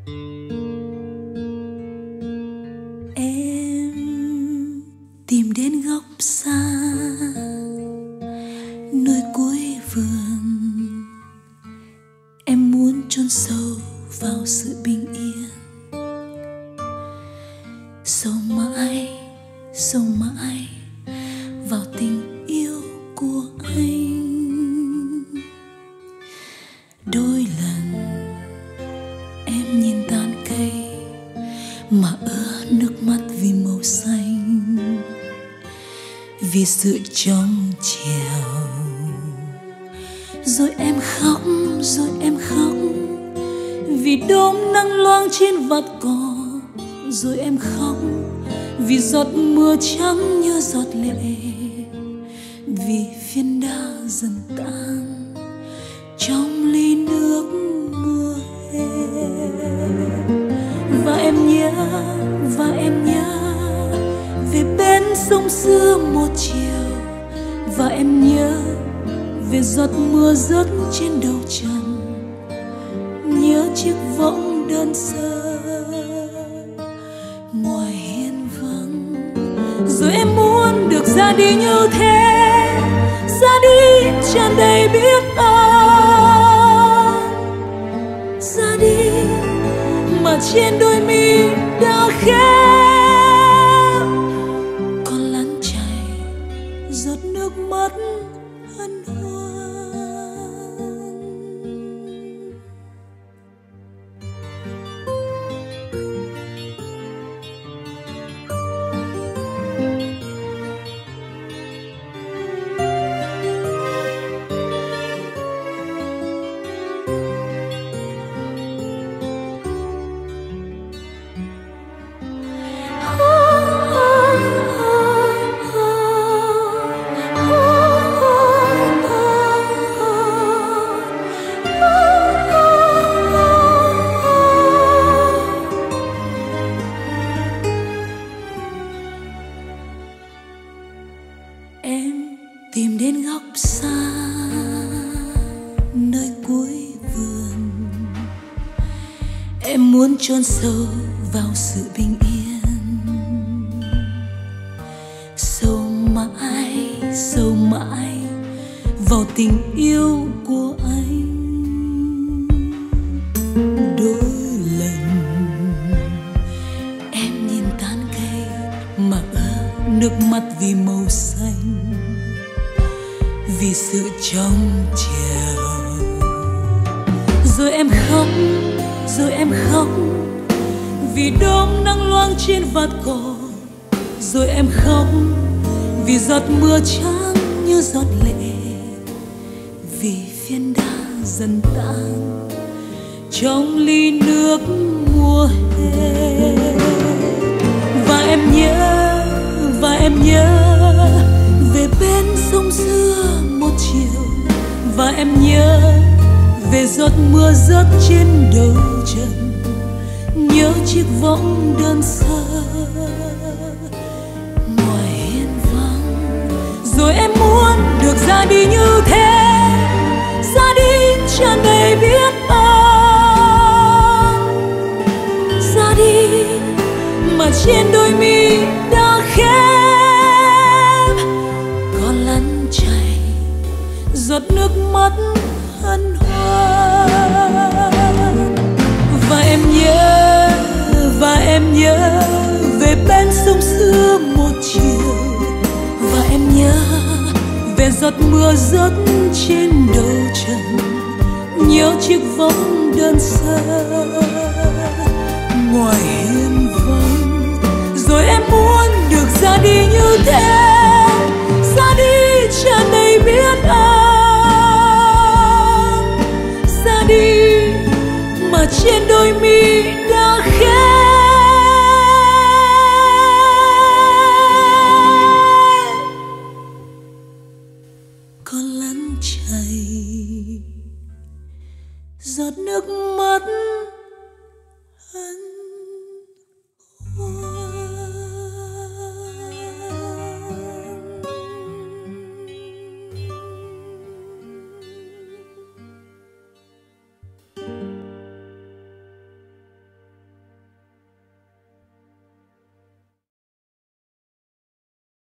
Em tìm đến góc xa nơi cuối vườn, em muốn chôn sâu vào sự bình yên, sâu mãi vào tình yêu của anh. Đôi lần em nhìn tán cây mà ứa nước mắt vì màu xanh, vì sự trong trèo. Rồi em khóc vì đốm nắng loang trên vạt cỏ. Rồi em khóc vì giọt mưa trắng như giọt lệ, vì phiến đá dần tan trong ly nước mưa hè. Và em nhớ về bên sông xưa một chiều. Và em nhớ về giọt mưa rớt trên đầu trần, nhớ chiếc võng đơn sơ ngoài hiên vắng. Rồi em muốn được ra đi như thế, ra đi tràn đầy biết ơn, ra đi mà trên đôi mi đã khép còn lăn chảy giọt nước mắt hân hoan. Em tìm đến góc xa nơi cuối vườn, em muốn chôn sâu vào sự bình yên, sâu mãi vào tình yêu của anh. Đôi lần em nhìn tán cây mà ứa nước mắt vì màu xanh, vì sự trong trèo. Rồi em khóc vì đốm nắng loang trên vạt cỏ. Rồi em khóc vì giọt mưa trắng như giọt lệ, vì phiến đá dần tan trong ly nước mùa hè. Và em nhớ về bên sông xưa một chiều. Và em nhớ về giọt mưa rớt trên đầu trần, nhớ chiếc võng đơn sơ ngoài hiên vắng. Rồi em muốn được ra đi như thế, ra đi tràn đầy biết ơn, ra đi mà trên đôi mi đã khép còn lăn chảy giọt nước mắt hân hoan. Và em nhớ về bên sông xưa một chiều. Và em nhớ về giọt mưa rớt trên đầu trần, nhớ chiếc võng đơn sơ ngoài hiên vắng. Rồi em muốn được ra đi như thế, ra đi tràn đầy biết ơn, ra đi mà trên đôi mi